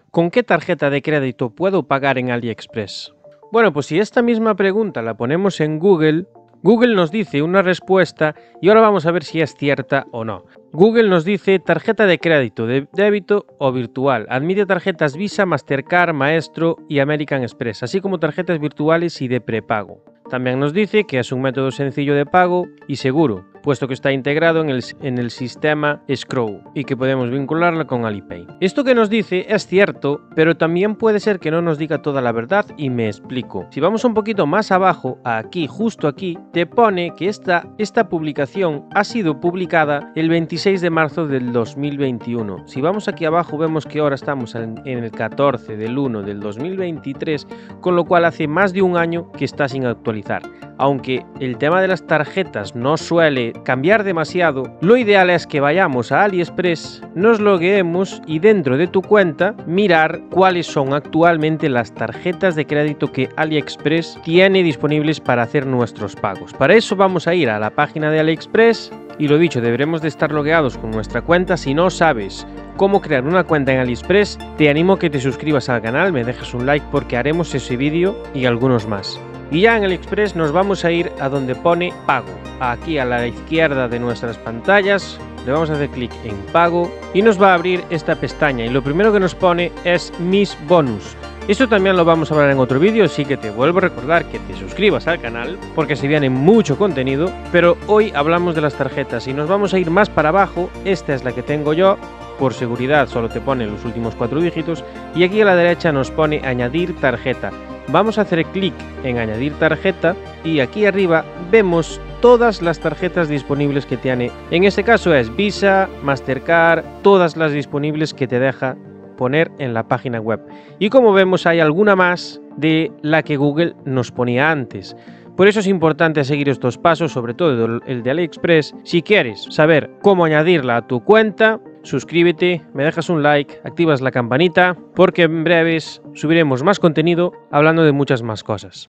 ¿Con qué tarjeta de crédito puedo pagar en AliExpress? Bueno, pues si esta misma pregunta la ponemos en Google, Google nos dice una respuesta y ahora vamos a ver si es cierta o no. Google nos dice tarjeta de crédito, de débito o virtual. Admite tarjetas Visa, Mastercard, Maestro y American Express, así como tarjetas virtuales y de prepago. También nos dice que es un método sencillo de pago y seguro, puesto que está integrado en el sistema Scroll y que podemos vincularlo con Alipay. Esto que nos dice es cierto, pero también puede ser que no nos diga toda la verdad y me explico. Si vamos un poquito más abajo, aquí, justo aquí, te pone que esta publicación ha sido publicada el 26 de marzo del 2021. Si vamos aquí abajo vemos que ahora estamos en el 14 del 1 del 2023, con lo cual hace más de un año que está sin actualizar. Aunque el tema de las tarjetas no suele cambiar demasiado, lo ideal es que vayamos a AliExpress, nos logueemos y dentro de tu cuenta mirar cuáles son actualmente las tarjetas de crédito que AliExpress tiene disponibles para hacer nuestros pagos. Para eso vamos a ir a la página de AliExpress y lo dicho, deberemos de estar logueados con nuestra cuenta. Si no sabes cómo crear una cuenta en AliExpress, te animo a que te suscribas al canal, me dejes un like porque haremos ese vídeo y algunos más. Y ya en AliExpress nos vamos a ir a donde pone pago. Aquí a la izquierda de nuestras pantallas le vamos a hacer clic en pago y nos va a abrir esta pestaña. Y lo primero que nos pone es mis bonus. Esto también lo vamos a hablar en otro vídeo, así que te vuelvo a recordar que te suscribas al canal porque se viene mucho contenido. Pero hoy hablamos de las tarjetas y nos vamos a ir más para abajo. Esta es la que tengo yo. Por seguridad solo te pone los últimos 4 dígitos. Y aquí a la derecha nos pone añadir tarjeta. Vamos a hacer clic en añadir tarjeta y aquí arriba vemos todas las tarjetas disponibles que tiene. En este caso es Visa, Mastercard, todas las disponibles que te deja poner en la página web. Y como vemos hay alguna más de la que Google nos ponía antes. Por eso es importante seguir estos pasos, sobre todo el de AliExpress. Si quieres saber cómo añadirla a tu cuenta, suscríbete, me dejas un like, activas la campanita, porque en breves subiremos más contenido hablando de muchas más cosas.